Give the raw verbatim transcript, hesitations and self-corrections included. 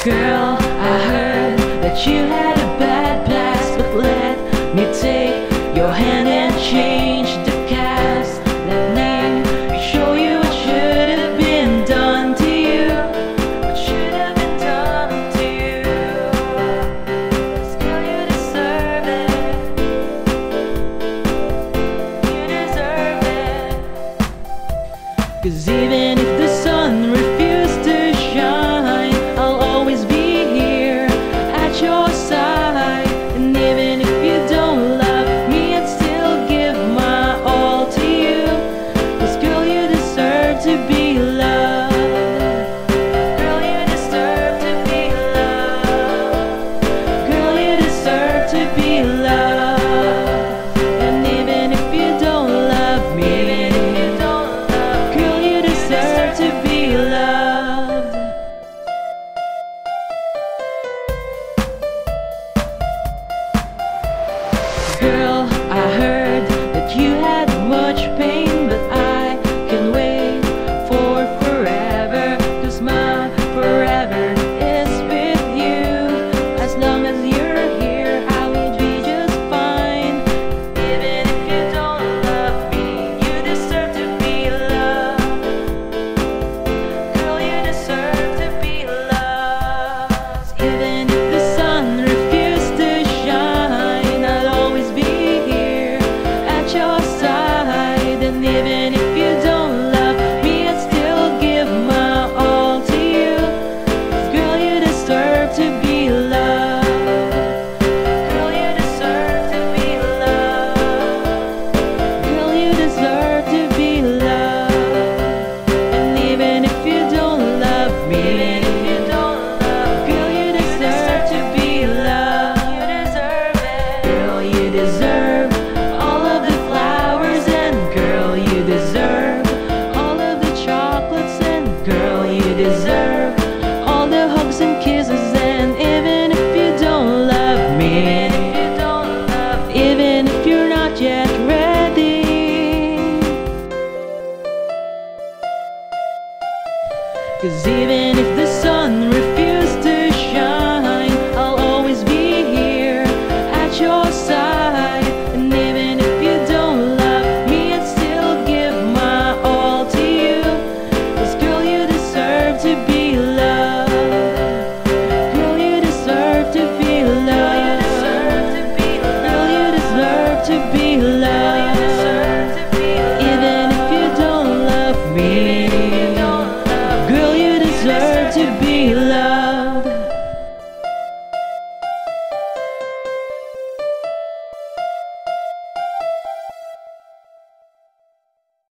Girl, I heard that you had a bad past, but let me take your hand and change the cast. Let me show you what should have been done to you, what should have been done to you. 'Cause girl, you deserve it, you deserve it. 'Cause even if the sun refused to shine, I'll always be here at your side. And even if you don't love me, I'd still give my all to you. 'Cause girl, you deserve to be loved. Girl, you deserve to be loved. Girl, you deserve to be loved. And even if you don't love me, girl, you deserve to be loved. Girl, I heard that you had much pain, but I can wait for forever. 'Cause my forever is with you. As long as you're here, I will be just fine. Even if you don't love me, you deserve to be loved. Girl, you deserve to be loved. Even if the sun refused to shine, I'll always be here at your side. And even if you don't love me, I'd still give my all to you. 'Cause girl, you deserve to be loved. Girl, you deserve to be loved. Girl, you deserve to be loved. And even if you don't love me, girl, you deserve to be loved. You deserve it. Girl, you deserve all of the flowers, and girl, you deserve all of the chocolates, and girl, you deserve all the hugs and kisses. And even if you don't love me, even if you're not yet ready, 'cause even if the sun refused to shine, I'll always be here at your side. And even if you don't love me, I'd still give my all to you. 'Cause girl, you deserve to be loved. Girl, you deserve to be loved. Girl, you deserve to be loved. Even if you don't love me, girl, you deserve to be loved.